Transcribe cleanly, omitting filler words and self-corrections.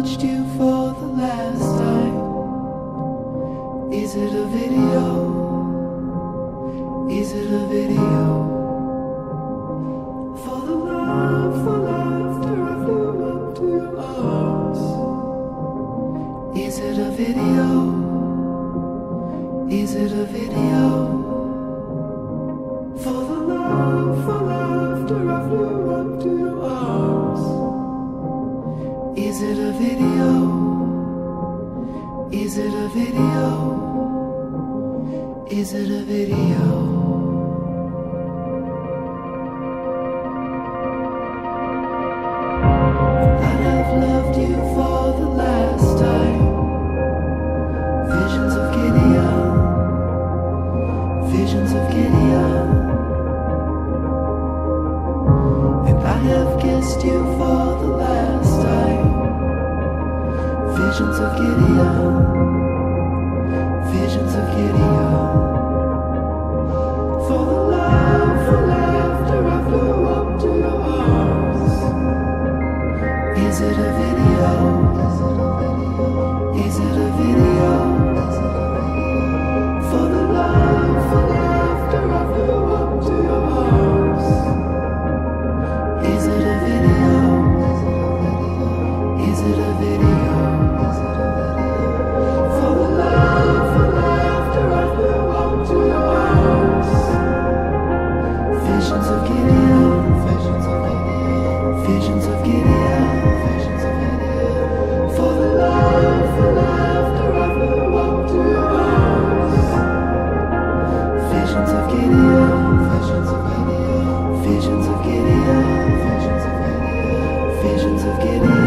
touched you for the last time? Is it a video? Is it a video? For the love, for laughter, I flew up to your arms. Is it a video? Is it a video? For the love, for laughter, I flew up to your arms. Is it a video? Is it a video? Is it a video? Loved you for the last time. Visions of Gideon, visions of Gideon. And I have kissed you for the last time. Visions of Gideon, visions of Gideon. For the love, for laughter, I flew up to your arms. Is it a video? Is it a video? For the love, for laughter, I flew up to your arms. Is it a video? Is it a video? For the love, for laughter, I flew up to your arms. Visions of Gideon, visions of Gideon, visions of Gideon. For the love, for laughter, I flew up to your arms. Visions of Gideon, visions of Gideon, visions of Gideon, visions of Gideon, visions of Gideon.